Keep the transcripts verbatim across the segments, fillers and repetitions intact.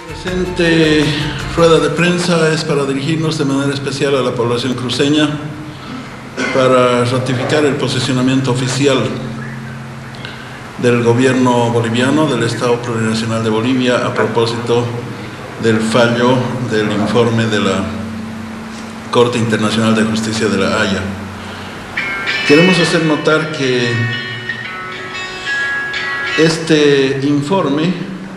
Presente rueda de prensa es para dirigirnos de manera especial a la población cruceña para ratificar el posicionamiento oficial del gobierno boliviano, del Estado Plurinacional de Bolivia, a propósito del fallo del informe de la Corte Internacional de Justicia de La Haya. Queremos hacer notar que este informe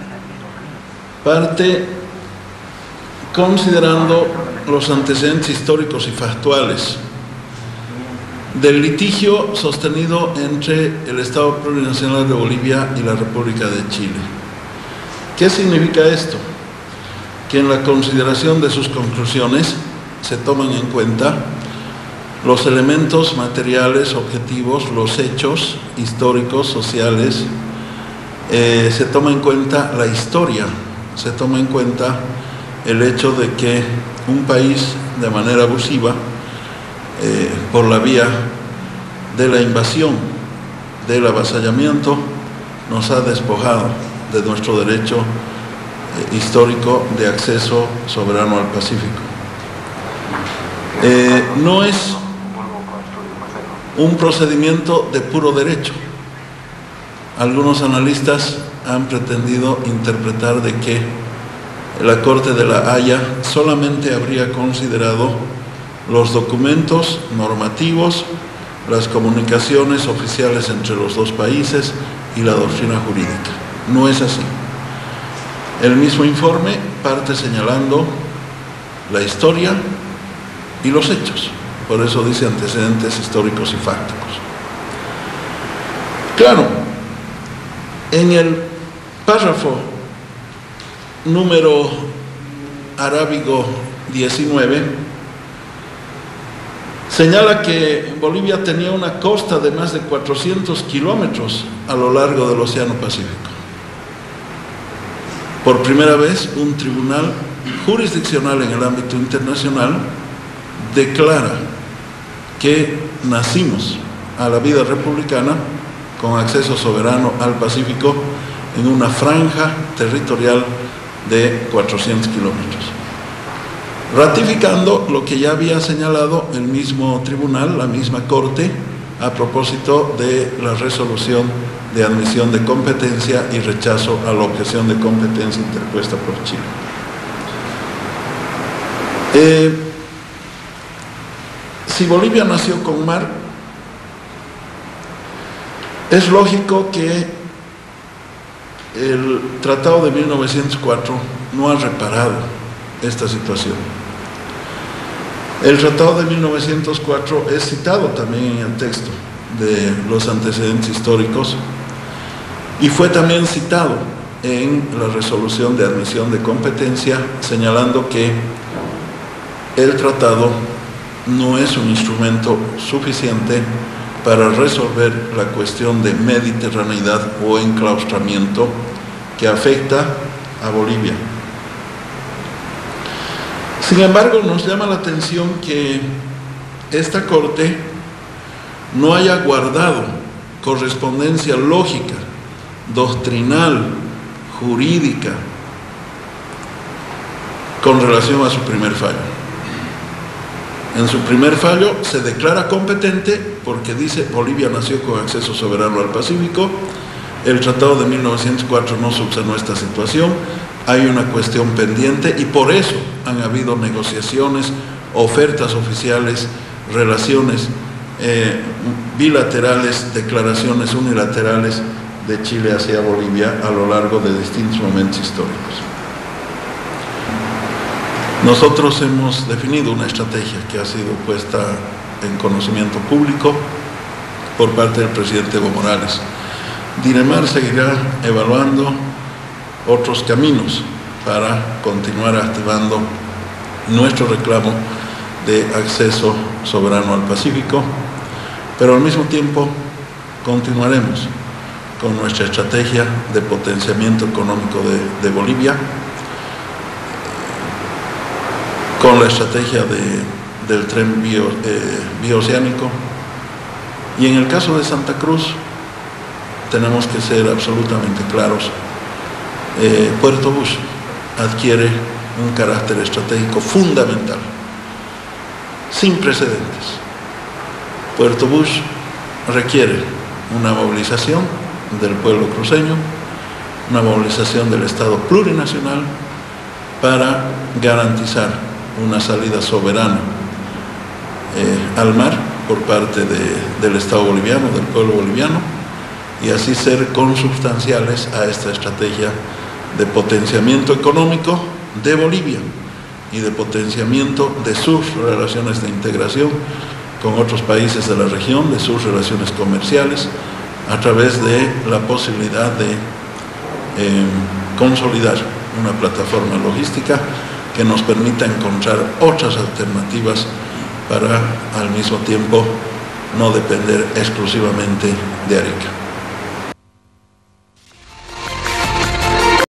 parte considerando los antecedentes históricos y factuales del litigio sostenido entre el Estado Plurinacional de Bolivia y la República de Chile. ¿Qué significa esto? Que en la consideración de sus conclusiones se toman en cuenta los elementos materiales, objetivos, los hechos históricos, sociales, eh, se toma en cuenta la historia, se toma en cuenta el hecho de que un país de manera abusiva, eh, por la vía de la invasión, del avasallamiento, nos ha despojado de nuestro derecho eh, histórico de acceso soberano al Pacífico. Eh, no es un procedimiento de puro derecho. Algunos analistas han pretendido interpretar de que la Corte de La Haya solamente habría considerado los documentos normativos, las comunicaciones oficiales entre los dos países y la doctrina jurídica. No es así. El mismo informe parte señalando la historia y los hechos. Por eso dice antecedentes históricos y fácticos. Claro, en el párrafo número arábigo diecinueve señala que Bolivia tenía una costa de más de cuatrocientos kilómetros a lo largo del Océano Pacífico. Por primera vez, un tribunal jurisdiccional en el ámbito internacional declara que nacimos a la vida republicana con acceso soberano al Pacífico en una franja territorial de cuatrocientos kilómetros, ratificando lo que ya había señalado el mismo tribunal, la misma Corte, a propósito de la resolución de admisión de competencia y rechazo a la objeción de competencia interpuesta por Chile. Eh, si Bolivia nació con mar, es lógico que el Tratado de mil novecientos cuatro no ha reparado esta situación. El Tratado de mil novecientos cuatro es citado también en el texto de los antecedentes históricos y fue también citado en la resolución de admisión de competencia, señalando que el tratado no es un instrumento suficiente para resolver la cuestión de mediterraneidad o enclaustramiento que afecta a Bolivia. Sin embargo, nos llama la atención que esta Corte no haya guardado correspondencia lógica, doctrinal, jurídica, con relación a su primer fallo. En su primer fallo se declara competente porque dice Bolivia nació con acceso soberano al Pacífico. El Tratado de mil novecientos cuatro no subsanó esta situación. Hay una cuestión pendiente y por eso han habido negociaciones, ofertas oficiales, relaciones eh, bilaterales, declaraciones unilaterales de Chile hacia Bolivia a lo largo de distintos momentos históricos. Nosotros hemos definido una estrategia que ha sido puesta en conocimiento público por parte del presidente Evo Morales. Dinemar seguirá evaluando otros caminos para continuar activando nuestro reclamo de acceso soberano al Pacífico, pero al mismo tiempo continuaremos con nuestra estrategia de potenciamiento económico de, de Bolivia, con la estrategia de, del tren bio, eh, bioceánico, y en el caso de Santa Cruz tenemos que ser absolutamente claros. eh, Puerto Bus adquiere un carácter estratégico fundamental, sin precedentes. Puerto Bush requiere una movilización del pueblo cruceño, una movilización del Estado plurinacional para garantizar una salida soberana eh, al mar por parte de, del Estado boliviano, del pueblo boliviano, y así ser consubstanciales a esta estrategia de potenciamiento económico de Bolivia y de potenciamiento de sus relaciones de integración con otros países de la región, de sus relaciones comerciales, a través de la posibilidad de eh, consolidar una plataforma logística que nos permita encontrar otras alternativas para al mismo tiempo no depender exclusivamente de Arica.